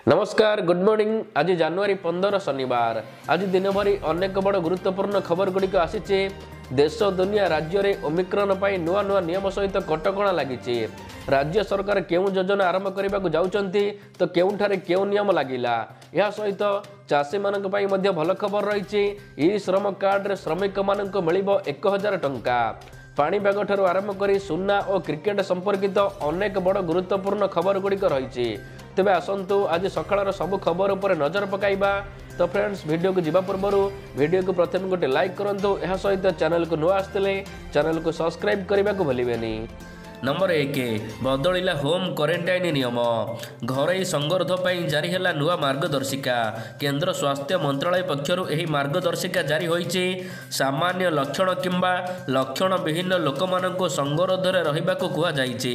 नमस्कार good morning. आज जनवरी 15 शनिवार। आज दिन भरी अनेक बड़ गुरुत्वपूर्ण खबर गुड़िक आसी। देश दुनिया राज्य में ओमिक्रॉन पर नुआ नुआ नियम सहित कटकणा लगी। राज्य सरकार केउं योजना आरंभ करने को जाउछंती तो केउंठारे केउं नियम लागिला। यह सहित चाषी मानक पई मध्य भल खबर रही। ई श्रम कार्ड रे श्रमिक मानक मिलिबो 1000 टंका। पाणीपाग ठारू आरंभ कर सुना और क्रिकेट संपर्कित अनेक बड़ गुरुत्वपूर्ण खबर गुड़िक रही। तेबे आसंतु आज सकाळर सब खबर उपर नजर पकाइबा। तो फ्रेंड्स वीडियो को जीवा पूर्व वीडियो को प्रथम गोटे लाइक करंतु। यह सहित चैनल को नुआ आसते चैनल को सब्सक्राइब करने को भूलें। नंबर 1 बदलिला होम क्वारंटाइन नियम। घरोई संगरोध पर जारी है नुआ मार्गदर्शिका। केंद्र स्वास्थ्य मंत्रालय पक्षर यह मार्गदर्शिका जारी होईछि। सामान्य लक्षण किंबा लक्षण विहीन लोक मानक संगरोध रे रहिबाको कुआ जाईछि।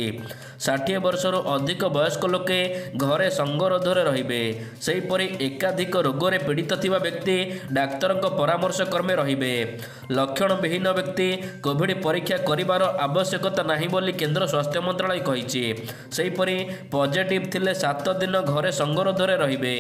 60 वर्षर अधिक वयस्क लोके घरे संगरोध रे रहिबे। सेहीपरि एकाधिक रोग रे पीड़ित थिबा व्यक्ति डाक्तर परामर्श क्रमे रहिबे। लक्षण विहीन व्यक्ति कोविड परीक्षा करिवार आवश्यकता नाही बोली केंद्र स्वास्थ्य मंत्रालय कहिछि। सेहीपरि पॉजिटिव थिले 7 दिन घरे संगरोध रे रहिबे।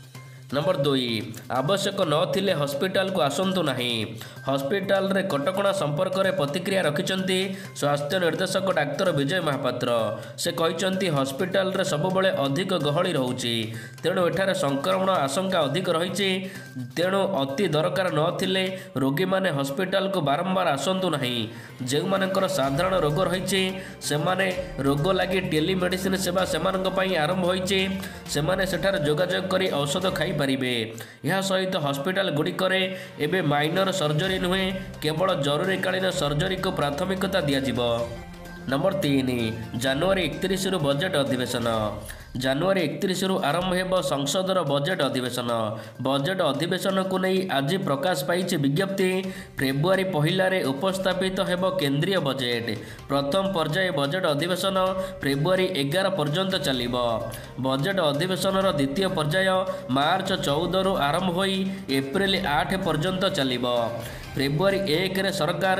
नंबर 2 आवश्यक नथिले हॉस्पिटल को आसंतु नाही। हॉस्पिटल रे कटकणा संपर्क रे प्रतिक्रिया रखिचंती स्वास्थ्य निर्देशक डाक्टर विजय महापात्र। से कहिचंती हॉस्पिटल रे सबबेले अधिक गहली रहउची, तेणु एठारे संक्रमण आशंका अधिक रहिछि। तेणु अति दरकार नथिले रोगी माने हॉस्पिटल को बारंबार आसंतु नाही। जेउ मानकर साधारण रोग रहिछि सेमाने रोग लागि टेलीमेडिसिन सेवा सेमानक पई आरंभ होईछि। सेमाने सेठार जोगाजोग करी औषध खाई पारिबे। यह सहित हॉस्पिटल गुड़िकरे एबे माइनर सर्जरी नुहे केवल जरूरीकालीन सर्जरी को प्राथमिकता दियाजिबो। नंबर 3 जनवरी 31 रु बजेट अधिवेशन। जनवरी 31 रु आरंभ हेब संसदर बजेट अधिवेशन। बजेट अधिवेशन को नहीं आज प्रकाश पाई विज्ञप्ति। फेब्रुआरी 1 रे उपस्थापित हेब केंद्रीय बजेट। प्रथम पर्याय बजेट अधिवेशन फेब्रुआरी 11 पर्यंत चलिबो। बजेट अधिवेशन द्वितीय पर्याय मार्च 14 रु आरंभ होई एप्रिल 8 पर्यंत चलिबो। फेब्रुआरी 1 रे सरकार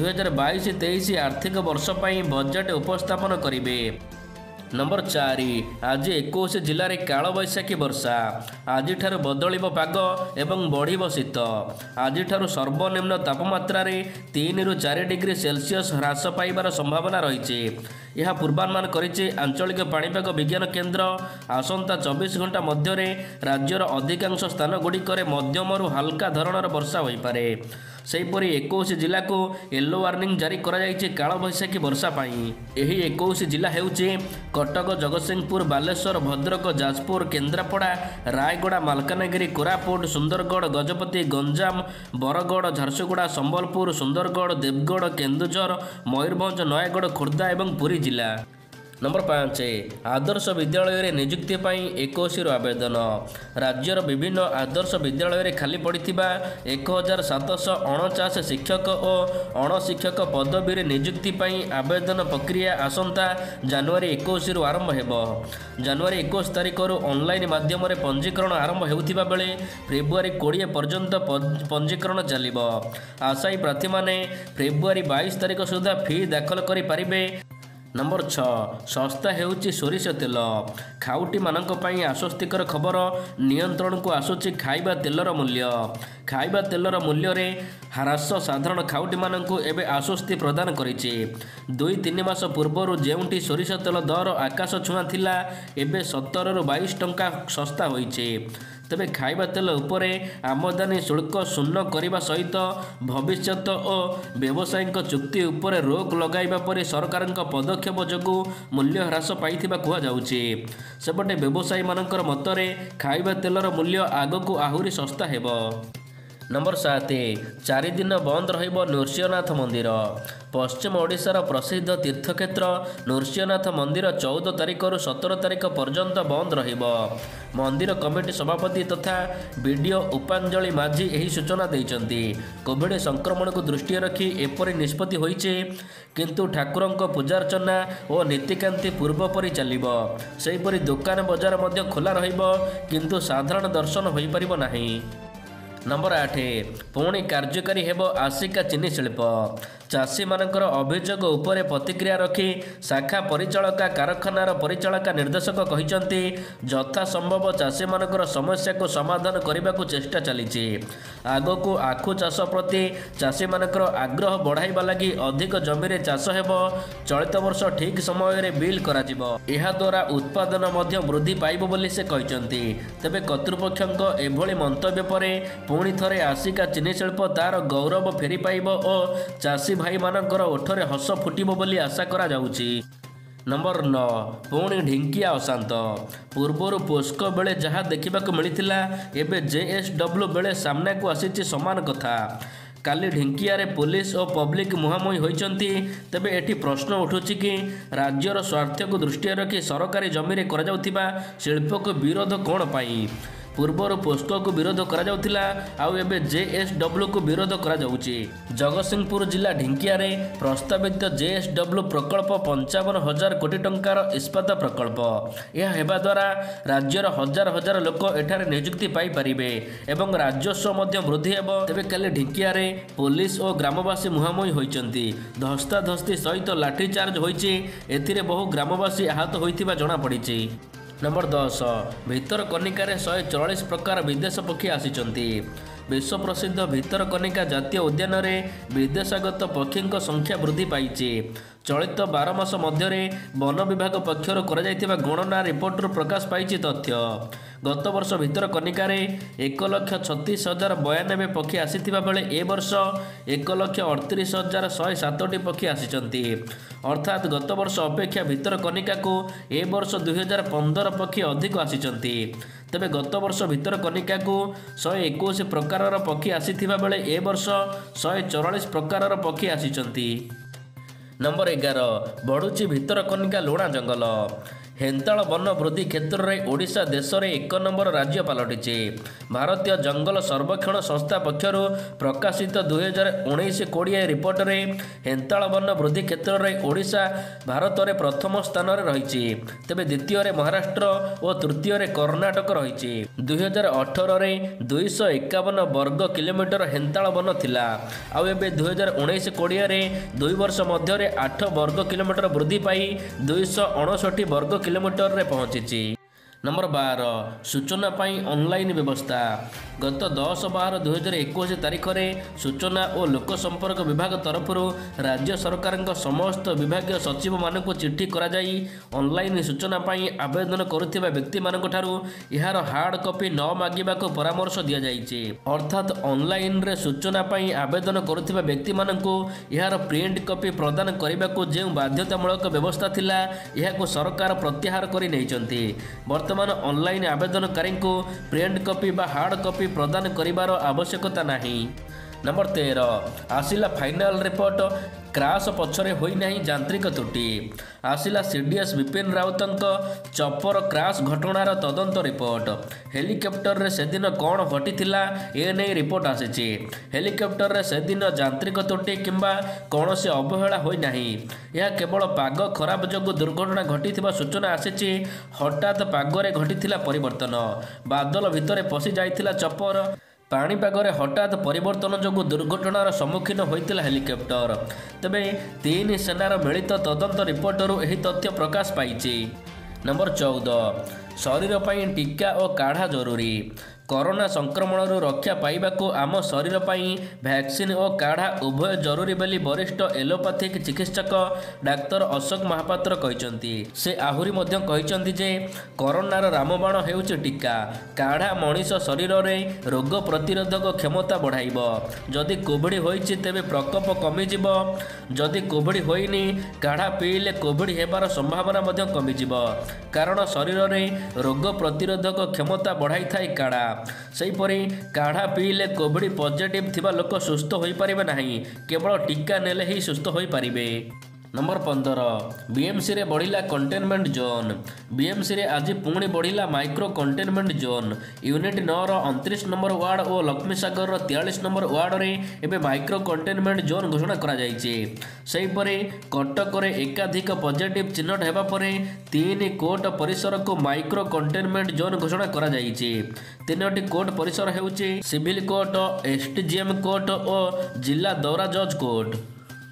2022-23 आर्थिक वर्ष पई बजेट उपस्थापन करिवे। नंबर 4 आज 21 जिले में काल बैशाखी वर्षा। आज बदलिब पाग एवं बढ़िब शीत। आज सर्वनिम्न तापमात्रा 3 रु 4 डिग्री सेल्सियस ह्रास पाइबार संभावना रही। यह पूर्वानुमान करिछि आंचलिक पाणीपाग विज्ञान केन्द्र। आसंता 24 घंटा मध्य राज्यर अधिकांश स्थान गुड़िकरे मध्यमरु हल्का धरणर वर्षा होई पारे। सेहीपरि 21 जिला को येलो वार्निंग जारी करा जायछि काल बैशाखी वर्षा पाई। एही 21 जिला हेउछि कटक, जगतसिंहपुर, बालेश्वर, भद्रक, जाजपुर, केन्द्रापड़ा, रायगड़ा, मालकानगिरी, कोरापुट, सुंदरगढ़, गजपति, गंजाम, बरगढ़, झारसुगुड़ा, संबलपुर, सुंदरगढ़, देवगढ़, केन्दुझर, मयूरभंज, नयागढ़, खोर्धा एवं पुरी जिला। नंबर 5 आदर्श विद्यालय नियुक्ति 21 आवेदन। राज्यर विभिन्न आदर्श विद्यालय खाली पड़ी 1749 शिक्षक और अणशिक्षक पदवी नियुक्ति आवेदन प्रक्रिया आसंता जनवरी 21 रु आरंभ हेबो। जनवरी 21 तारिख रु ऑनलाइन माध्यम पंजीकरण आरंभ हेउथिबा बेले फेब्रुआरी 20 पर्यंत पंजीकरण चलिबो। आशायी प्रार्थी माने फेब्रुआरी 22 तारिख सुधा फी दाखल करि पारिबे। नंबर 6 सस्ता हेउची सोरिष तेल। खाउटी मानक पई आश्वस्तिकर खबर। नियंत्रण को आसुची खाइबा तेलर मूल्य। खाइबा तेलर मूल्य रे ह्रास साधारण खाउटी मानक एबे आश्वस्ति प्रदान करिछि। 2-3 मास पूर्व जेउंटी सोरिष तेल दर आकाश छुआ थिला एबे 17 रु 22 टंका सस्ता होइछि। तेबे खाइबा तेल उपरे आमदानी शुल्क शून्य करने सहित भविष्यत और व्यवसायिक चुक्ति उपरे रोक लगाइबा परि सरकार पदक्षेप जोगु मूल्य ह्रास पाइथिबा कुहा जाउछि। सेपटे व्यवसायी मानकर मतरे खाइबा तेलर मूल्य आगकु आहुरी सस्ता हेबो। नंबर 7 4 दिन बंद रहिबो नृसिंहनाथ मंदिर। पश्चिम ओडिशार प्रसिद्ध तीर्थक्षेत्र नृसिंहनाथ मंदिर 14 तारिख रु 17 तारिख पर्यंत बंद रहिबो। मंदिर कमिटी सभापति तथा बीडीओ उपांजलि माझी यही सूचना देइचंती। कोविड संक्रमण को दृष्टि रखी एपरि निष्पत्ति होइछे, किंतु ठाकुरंक पूजार्चना और नीतिकांति पूर्व परि चलिबो। सेहीपरि दुकान बजार मध्य खोला रहिबो, किंतु साधारण दर्शन होई परिबो नाही। नंबर 8 पुणी कार्यकारी हेब आसिका चीनी शिल्प। ଚାଷୀ ମାନଙ୍କର ଅଭିଯୋଗ ଉପରେ ପ୍ରତିକ୍ରିୟା ରଖି ଶାଖା ପରିଚାଳକା କାରଖାନାର ପରିଚାଳକା ନିର୍ଦ୍ଦେଶକ କହିଛନ୍ତି ଯଥା ସମ୍ଭବ ଚାଷୀ ମାନଙ୍କର ସମସ୍ୟାକୁ ସମାଧାନ କରିବାକୁ ଚେଷ୍ଟା ଚାଲିଛି। ଆଗକୁ ଆଖୁ ଚାଷ ପ୍ରତି ଚାଷୀ ମାନଙ୍କର ଆଗ୍ରହ ବଢ଼ାଇବା ଲାଗି ଅଧିକ ଜମିରେ ଚାଷ ହେବ। ଚଳିତ ବର୍ଷ ଠିକ୍ ସମୟରେ ବିଲ୍ କରାଯିବ। ଏହା ଦ୍ୱାରା ଉତ୍ପାଦନ ମଧ୍ୟ ବୃଦ୍ଧି ପାଇବ ବୋଲି ସେ କହିଛନ୍ତି। ତେବେ କର୍ତ୍ତୃପକ୍ଷଙ୍କ ଏଭଳି ମନ୍ତବ୍ୟ ପରେ ପୁଣି ଥରେ ଆସିକା ଚିନି ଶିଳ୍ପ ତାର ଗୌରବ ଫେରି ପାଇବ ଓ ଚାଷୀ ଭାଇମାନଙ୍କର ଓଠରେ ହସ ଫୁଟିବ ବୋଲି ଆଶା କରାଯାଉଛି। ନମ୍ବର 9 ପୁଣି ଢିଙ୍କିଆ ଅଶାନ୍ତ। ପୂର୍ବରୁ ପୋସ୍କୋ ବେଳେ ଯାହା ଦେଖିବାକୁ ମିଳିଥିଲା ଏବେ ଜେଏସ୍ଡବ୍ଲ୍ୟୁ ବେଳେ ସାମ୍ନାକୁ ଆସିଛି ସମାନ କଥା। କାଲି ଢିଙ୍କିଆରେ ପୁଲିସ ଓ ପବ୍ଲିକ ମୁହାଁମୁହିଁ ହୋଇଛନ୍ତି। ତେବେ ଏଠି ପ୍ରଶ୍ନ ଉଠୁଛି କି ରାଜ୍ୟର ସ୍ୱାର୍ଥକୁ ଦୃଷ୍ଟିରେ ରଖି ସରକାରୀ ଜମିରେ କରାଯାଉଥିବା ଶିଳ୍ପକୁ ବିରୋଧ କ'ଣ ପାଇଁ? ପୂର୍ବରୁ ପୋସ୍କୋକୁ ବିରୋଧ କରାଯାଉଥିଲା, ଆଉ ଏବେ ଜେଏସ୍ଡବ୍ଲ୍ୟୁକୁ ବିରୋଧ କରାଯାଉଛି। ଜଗତସିଂହପୁର ଜିଲ୍ଲା ଢିଙ୍କିଆରେ ପ୍ରସ୍ତାବିତ ଜେଏସ୍ଡବ୍ଲ୍ୟୁ ପ୍ରକଳ୍ପ 55,000 କୋଟି ଟଙ୍କାର ଇସ୍ପାତ ପ୍ରକଳ୍ପ। ଏହା ହେବା ଦ୍ୱାରା ରାଜ୍ୟର ହଜାର ହଜାର ଲୋକ ଏଠାରେ ନିଯୁକ୍ତି ପାଇପାରିବେ ଏବଂ ରାଜସ୍ୱ ମଧ୍ୟ ବୃଦ୍ଧି ହେବ। ତେବେ କାଲି ଢିଙ୍କିଆରେ ପୋଲିସ ଓ ଗ୍ରାମବାସୀ ମୁହାଁମୁହିଁ ହୋଇଛନ୍ତି। ଧସ୍ତାଧସ୍ତି ସହିତ ଲାଠିଚାର୍ଜ ହୋଇଛି। ଏଥିରେ ବହୁ ଗ୍ରାମବାସୀ ଆହତ ହୋଇଥିବା ଜଣାପଡ଼ିଛି। ନମ୍ବର 10 ଭିତରକନିକାରେ 144 ପ୍ରକାର ବିଦେଶ ପକ୍ଷୀ ଆସିଛନ୍ତି। ବିଶ୍ୱ ପ୍ରସିଦ୍ଧ ଭିତରକନିକା ଜାତୀୟ ଉଦ୍ୟାନରେ ବିଦେଶାଗତ ପକ୍ଷୀଙ୍କ ସଂଖ୍ୟା ବୃଦ୍ଧି ପାଇଛି। ଚଳିତ 12 ମାସ ମଧ୍ୟରେ ବନ ବିଭାଗ ପକ୍ଷରୁ କରାଯାଇଥିବା ଗଣନା ରିପୋର୍ଟରୁ ପ୍ରକାଶ ପାଇଛି ତଥ୍ୟ। ଗତ ବର୍ଷ ଭିତରକନିକାରେ 1,36,092 ପକ୍ଷୀ ଆସିଥିବା ବେଳେ ଏ ବର୍ଷ 1,38,107ଟି ପକ୍ଷୀ ଆସିଛନ୍ତି। ଅର୍ଥାତ୍ ଗତ ବର୍ଷ ଅପେକ୍ଷା ଭିତରକନିକାକୁ ଏ ବର୍ଷ 2015 ପକ୍ଷୀ ଅଧିକ ଆସିଛନ୍ତି। ତେବେ ଗତ ବର୍ଷ ଭିତରକନିକାକୁ 121 ପ୍ରକାରର ପକ୍ଷୀ ଆସିଥିବା ବେଳେ ଏ ବର୍ଷ 144 ପ୍ରକାରର ପକ୍ଷୀ ଆସିଛନ୍ତି। ନମ୍ବର 11 ବଢ଼ୁଛି ଭିତରକନିକା ଲୁଣା ଜଙ୍ଗଲ। ହେନ୍ତାଳ ବନ ବୃଦ୍ଧି କ୍ଷେତ୍ରରେ ଓଡ଼ିଶା ଦେଶରେ 1 ନମ୍ବର ରାଜ୍ୟ ପାଲଟିଛି। ଭାରତୀୟ ଜଙ୍ଗଲ ସର୍ବେକ୍ଷଣ ସଂସ୍ଥା ପକ୍ଷରୁ ପ୍ରକାଶିତ 2019-20 ରିପୋର୍ଟରେ ହେନ୍ତାଳ ବନ ବୃଦ୍ଧି କ୍ଷେତ୍ରରେ ଓଡ଼ିଶା ଭାରତରେ ପ୍ରଥମ ସ୍ଥାନରେ ରହିଛି। ତେବେ ଦ୍ୱିତୀୟରେ ମହାରାଷ୍ଟ୍ର ଓ ତୃତୀୟରେ କର୍ଣ୍ଣାଟକ ରହିଛି। 2018ରେ 251 ବର୍ଗ କିଲୋମିଟର ହେନ୍ତାଳ ବନ ଥିଲା, ଆଉ ଏବେ 2019-20ରେ 2 ବର୍ଷ ମଧ୍ୟରେ 8 ବର୍ଗ କିଲୋମିଟର ବୃଦ୍ଧି ପାଇ 259 ବର୍ଗ କିଲୋମିଟରରେ ପହଞ୍ଚିଛି। ନମ୍ବର 12 ସୂଚନା ପାଇଁ ଅନଲାଇନ୍ ବ୍ୟବସ୍ଥା। ଗତ 10/12/2021 ତାରିଖରେ ସୂଚନା ଓ ଲୋକସମ୍ପର୍କ ବିଭାଗ ତରଫରୁ ରାଜ୍ୟ ସରକାରଙ୍କ ସମସ୍ତ ବିଭାଗୀୟ ସଚିବମାନଙ୍କୁ ଚିଠି କରାଯାଇ ଅନଲାଇନ୍ ସୂଚନା ପାଇଁ ଆବେଦନ କରୁଥିବା ବ୍ୟକ୍ତିମାନଙ୍କଠାରୁ ଏହାର ହାର୍ଡ଼ କପି ନ ମାଗିବାକୁ ପରାମର୍ଶ ଦିଆଯାଇଛି। ଅର୍ଥାତ୍ ଅନଲାଇନ୍ରେ ସୂଚନା ପାଇଁ ଆବେଦନ କରୁଥିବା ବ୍ୟକ୍ତିମାନଙ୍କୁ ଏହାର ପ୍ରିଣ୍ଟ କପି ପ୍ରଦାନ କରିବାକୁ ଯେଉଁ ବାଧ୍ୟତାମୂଳକ ବ୍ୟବସ୍ଥା ଥିଲା ଏହାକୁ ସରକାର ପ୍ରତ୍ୟାହାର କରି ନେଇଛନ୍ତି। ବର୍ତ୍ତମାନ ଅନଲାଇନ୍ ଆବେଦନକାରୀଙ୍କୁ ପ୍ରିଣ୍ଟ କପି ବା ହାର୍ଡ଼ କପି ପ୍ରଦାନ କରିବାର ଆବଶ୍ୟକତା ନାହିଁ। ନମ୍ବର 13 ଆସିଲା ଫାଇନାଲ ରିପୋର୍ଟ। କ୍ରାସ୍ ପଛରେ ହୋଇନାହିଁ ଯାନ୍ତ୍ରିକ ତ୍ରୁଟି। ଆସିଲା ସିଡିଏସ୍ ବିପିନ ରାଉତଙ୍କ ଚପର କ୍ରାସ୍ ଘଟଣାର ତଦନ୍ତ ରିପୋର୍ଟ। ହେଲିକପ୍ଟରରେ ସେଦିନ କ'ଣ ଘଟିଥିଲା ଏ ନେଇ ରିପୋର୍ଟ ଆସିଛି। ହେଲିକପ୍ଟରରେ ସେଦିନ ଯାନ୍ତ୍ରିକ ତ୍ରୁଟି କିମ୍ବା କୌଣସି ଅବହେଳା ହୋଇନାହିଁ। ଏହା କେବଳ ପାଗ ଖରାପ ଯୋଗୁଁ ଦୁର୍ଘଟଣା ଘଟିଥିବା ସୂଚନା ଆସିଛି। ହଠାତ୍ ପାଗରେ ଘଟିଥିଲା ପରିବର୍ତ୍ତନ। ବାଦଲ ଭିତରେ ପଶି ଯାଇଥିଲା ଚପର। ପାଣିପାଗରେ ହଠାତ୍ ପରିବର୍ତ୍ତନ ଯୋଗୁଁ ଦୁର୍ଘଟଣାର ସମ୍ମୁଖୀନ ହୋଇଥିଲା ହେଲିକପ୍ଟର। ତେବେ 3 ସେନାର ମିଳିତ ତଦନ୍ତ ରିପୋର୍ଟରୁ ଏହି ତଥ୍ୟ ପ୍ରକାଶ ପାଇଛି। ନମ୍ବର 14 ଶରୀର ପାଇଁ ଟିକା ଓ କାଢ଼ା ଜରୁରୀ। କରୋନା ସଂକ୍ରମଣରୁ ରକ୍ଷା ପାଇବାକୁ ଆମ ଶରୀର ପାଇଁ ଭ୍ୟାକ୍ସିନ୍ ଓ କାଢ଼ା ଉଭୟ ଜରୁରୀ ବୋଲି ବରିଷ୍ଠ ଏଲୋପାଥିକ୍ ଚିକିତ୍ସକ ଡାକ୍ତର ଅଶୋକ ମହାପାତ୍ର କହିଛନ୍ତି। ସେ ଆହୁରି ମଧ୍ୟ କହିଛନ୍ତି ଯେ କରୋନାର ରାମବାଣ ହେଉଛି ଟିକା। କାଢ଼ା ମଣିଷ ଶରୀରରେ ରୋଗ ପ୍ରତିରୋଧକ କ୍ଷମତା ବଢ଼ାଇବ। ଯଦି କୋଭିଡ୍ ହୋଇଛି ତେବେ ପ୍ରକୋପ କମିଯିବ। ଯଦି କୋଭିଡ୍ ହୋଇନି କାଢ଼ା ପିଇଲେ କୋଭିଡ୍ ହେବାର ସମ୍ଭାବନା ମଧ୍ୟ କମିଯିବ। କାରଣ ଶରୀରରେ ରୋଗ ପ୍ରତିରୋଧକ କ୍ଷମତା ବଢ଼ାଇଥାଏ କାଢ଼ା। ସେହିପରି କାଢ଼ା ପିଇଲେ କୋଭିଡ୍ ପଜିଟିଭ୍ ଥିବା ଲୋକ ସୁସ୍ଥ ହୋଇପାରିବେ ନାହିଁ, କେବଳ ଟିକା ନେଲେ ହିଁ ସୁସ୍ଥ ହୋଇପାରିବେ। ନମ୍ବର 15 ବିଏମ୍ସିରେ ବଢ଼ିଲା କଣ୍ଟେନମେଣ୍ଟ ଜୋନ୍। ବିଏମ୍ସିରେ ଆଜି ପୁଣି ବଢ଼ିଲା ମାଇକ୍ରୋ କଣ୍ଟେନମେଣ୍ଟ ଜୋନ୍। ୟୁନିଟ୍ 9ର 29 ନମ୍ବର ୱାର୍ଡ ଓ ଲକ୍ଷ୍ମୀସାଗରର 43 ନମ୍ବର ୱାର୍ଡରେ ଏବେ ମାଇକ୍ରୋ କଣ୍ଟେନମେଣ୍ଟ ଜୋନ୍ ଘୋଷଣା କରାଯାଇଛି। ସେହିପରି କଟକରେ ଏକାଧିକ ପଜିଟିଭ୍ ଚିହ୍ନଟ ହେବା ପରେ 3 କୋର୍ଟ ପରିସରକୁ ମାଇକ୍ରୋ କଣ୍ଟେନମେଣ୍ଟ ଜୋନ୍ ଘୋଷଣା କରାଯାଇଛି। 3ଟି କୋର୍ଟ ପରିସର ହେଉଛି ସିଭିଲ କୋର୍ଟ, ଏସ୍ଡିଜିଏମ୍ କୋର୍ଟ ଓ ଜିଲ୍ଲା ଦୌରା ଜଜ୍ କୋର୍ଟ।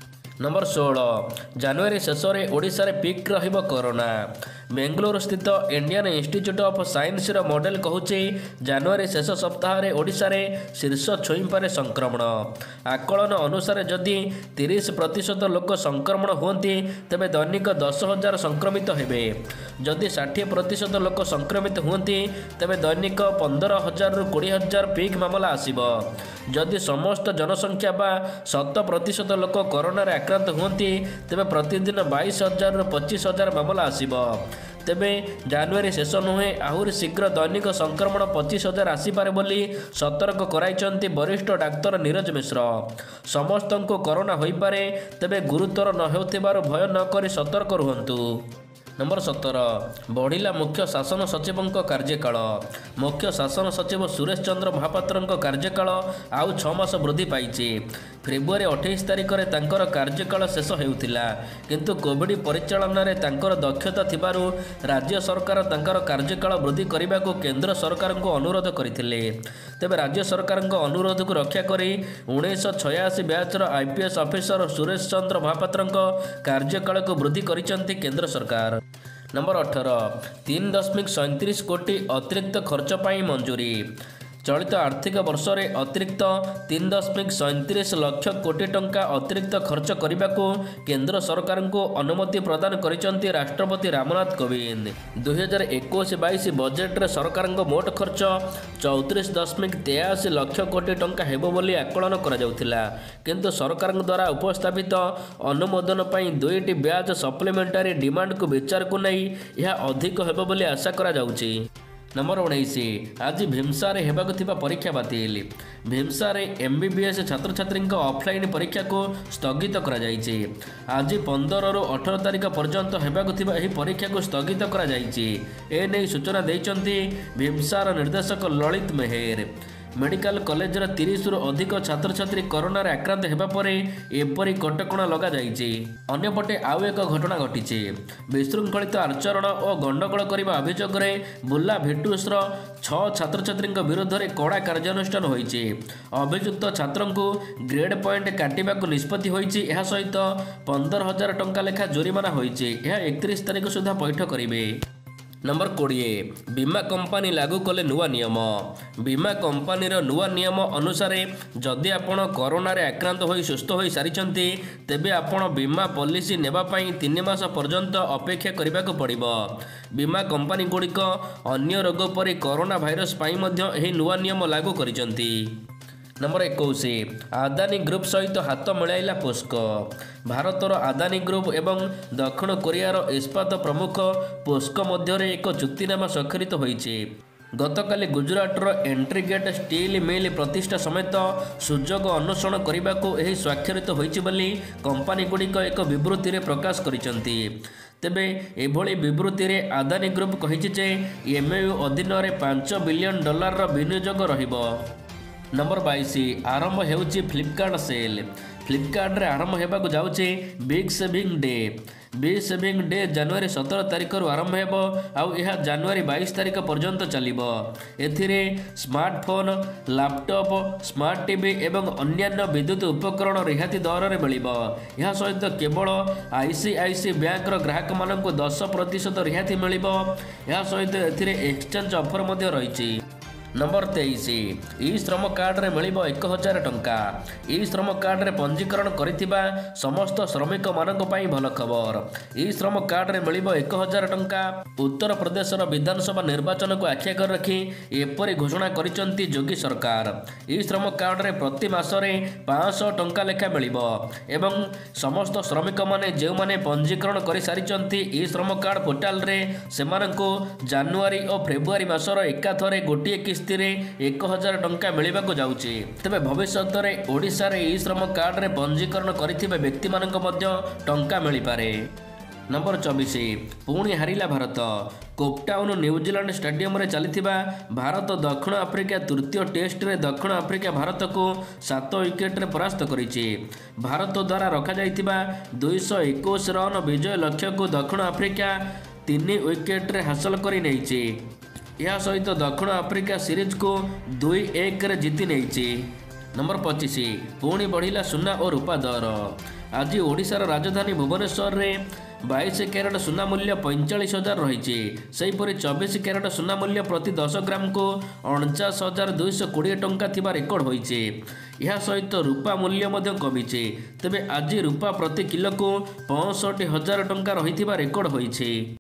नंबर 16 जनवरी शेष में ओडिशा रे पिक रहिबो कोरोना। बेंगलुरु स्थित इंडियन इंस्टीट्यूट ऑफ साइंस रो मॉडल कहूचे जनवरी शेष सप्ताह रे ओडिशा रे शीर्ष छुई पारे संक्रमण। आकलन अनुसार जदि 30% लोक संक्रमण होती तेबे दैनिक 10,000 संक्रमित हेबे। जदि 60% लोक संक्रमित होती तेबे दैनिक 15,000 रु 20,000 पिक मामला आसीबो। जदि समस्त जनसंख्या बा 7% लोक कोरोना रे आक्रांत होती तेबे प्रतिदिन 22,000 रु 25,000 मामला आसीबो। तेबे जनवरी शेष नुहे आहुरी शीघ्र दैनिक संक्रमण 25,000 आसीपारे बोली सतर्क कराइचंती वरिष्ठ डाक्तर नीरज मिश्र। समस्त को कोरोना होई पारे तेबे गुरुतर न हेउथिबार भय न करी सतर्क रुहंतु। नंबर 17 बढ़िला मुख्य शासन सचिवों कार्यकाल। मुख्य शासन सचिव सुरेश चंद्र महापात्र कार्यकाल आउ 6 मास वृद्धि पाई। फेब्रुआरी 28 तारिख में तांकर कार्यकाल शेष होउथिला किंतु कोविड परिचालन रे तांकर दक्षता थिबारु राज्य सरकार तांकर कार्यकाल वृद्धि करने को केंद्र सरकार को अनुरोध करथिले। तेबे राज्य सरकार अनुरोध को रक्षा करी 1986 बैचर आईपीएस ऑफिसर सुरेश चंद्र महापात्र कार्यकाल को वृद्धि करिसंती केंद्र सरकार। नंबर 18 3.37 कोटी अतिरिक्त खर्च पाई मंजूरी। चलित आर्थिक वर्ष में अतिरिक्त 3.37 लाख कोटी टंका अतिरिक्त खर्च करने को केंद्र सरकार को अनुमति प्रदान करिसंती राष्ट्रपति रामनाथ कोविंद। 2021-22 बजेट रे सरकार मोट खर्च 34.83 लाख कोटी टंका हेबो बोली आकलन करा जाउथिला किंतु सरकार द्वारा उपस्थापित अनुमोदन पई 2टी ब्याज सप्लीमेंटारी डिमांड को विचार को नहीं यह अधिक हेबो बोली आशा करा जाउची। नंबर 19 आज भीमसारे हेबाकु थिबा परीक्षा बातिल। भीमसारे एमबीबीएस छात्र छात्री ऑफलाइन परीक्षा को स्थगित करा जायछि। आज 15 रु 18 तारिख पर्यंत हेबाकु थिबा एही परीक्षा को स्थगित करा जायछि। ए नै सूचना दैचंती भीमसार निर्देशक ललित मेहर। मेडिकल कॉलेज 30 रु अधिक छात्र छात्री कोरोना आक्रांत हेबा परे एपरी कटकणा लगा जायछि। अन्यपटे आउ एक घटना घटी विशृंखलित आचरण और गंडगोल करने अभियोग में बुला भिटुसर 6 छात्र छात्री विरुद्ध में कड़ा कार्यानुष्ठान होइछि। अभियुक्त छात्र को ग्रेड पॉइंट काटिबा को निष्पत्ति होइछि। यह सहित 15,000 टंका लेखा जोरिमाना होइछि। यह 31 तारिख सुधा पैठ करिवे। नंबर 20 बीमा कंपनी लागू कले नुआ नियम। बीमा कंपनी नुआ नियम अनुसार जदि आपण कोरोना रे आक्रांत होई सुस्थ होई सारिचंती तेबे आपण बीमा पॉलिसी नेबा पई 3 मास पर्यंत अपेक्षा करबा को पड़िबो। बीमा कंपनी गुड़िक अन्य रोग परि कोरोना भाइरस पई मध्य एही नुआ नियम लागू करिचंती। नंबर 21 आदानी ग्रुप सहित हाथ मिलाइला पोस्को। भारतर आदानी ग्रुप एवं दक्षिण कोरियार इस्पात प्रमुख पोस्को मध्य एक चुक्तिनामा स्वाक्षरित होइछि। गतकाली गुजरातर एंट्रीगेट स्टील मिल प्रतिष्ठा समेत सुजोग अन्वेषण करने को यह स्वाक्षरित होइछि बोली कंपनी गुड़िक एक विवृत्ति रे प्रकाश करिसंती। तेबे एभली विवृत्ति रे आदानी ग्रुप कहिछि जे एमयू अधीन रे $5 बिलियन विनियोग रहिबो। नंबर 22 आरंभ हेउछि फ्लिपकार्ट सेल। फ्लिपकार्ट रे आरंभ हेबाकु जाउछि big saving day. Big saving day जनवरी 17 तारिख रु आरंभ हेबो आउ यह जनवरी 22 तारिख पर्यंत चलिबो। एथिरे स्मार्टफोन, लैपटॉप, स्मार्ट टीवी एवं अन्यान्य विद्युत उपकरण रिहाती दर रे मिलिबो। यह सहित केवल आईसीआईसी बैंक रो ग्राहक मानक 10% रिहाती मिलिबो। यह सहित एथिरे एक्सचेंज ऑफर मध्ये रहिछि। नंबर 23 ई श्रम कार्ड रे मिलिबो 1,000 टंका। ई श्रम कार्ड रे पंजीकरण करिथिबा समस्त श्रमिक मानक पई भल खबर। ई श्रम कार्ड रे मिलिबो 1,000 टंका। उत्तर प्रदेश विधानसभा निर्वाचन को आख्या कर रखी एपरी घोषणा करिसंती योगी सरकार। ई श्रम कार्ड रे प्रति मास रे 500 टंका लेखा मिलिबो एवं समस्त श्रमिक माने जे माने पंजीकरण करि सारिचंती ई श्रम कार्ड पोर्टल रे सेमानको जनवरी और फेब्रुआरी मासर एकाथरे गोटिए किस्त 1,000 टंका मिलवाक जाउछि। तेबे भविष्यत में ओडिशा रे ई श्रम कार्ड रे पंजीकरण करिथिबे व्यक्ति मानक मध्य टंका मिल पारे। नंबर 24 पुणी हारिला भारत। कोपटाउन न्यूजीलैंड स्टेडियम रे चलिथिबा भारत दक्षिण आफ्रिका तृतीय टेस्ट रे दक्षिण आफ्रिका भारत को 7 विकेट रे परास्त करिछि। भारत द्वारा रखा जाइथिबा 221 रन विजय लक्ष्य को दक्षिण आफ्रिका 3 विकेट रे हासिल करि नैछि। यह सहित दक्षिण आफ्रिका सीरीज को 2-1 रे जीति नैछि। नंबर 25 पुणी बढ़िला सुना और रूपा दर। आज ओडिशार राजधानी भुवनेश्वर में 22 क्यारेट सुना मूल्य 45,000 रही। सेहीपरि 24 क्यारेट सुना मूल्य प्रति 10 ग्राम को 49,220 टंका थिबा रेकर्ड होइछे। यह सहित रूपा मूल्य मध्य कमिचे। तेबे आज रूपा प्रति किलो को 65,000 टंका रही रेकर्ड होइछे।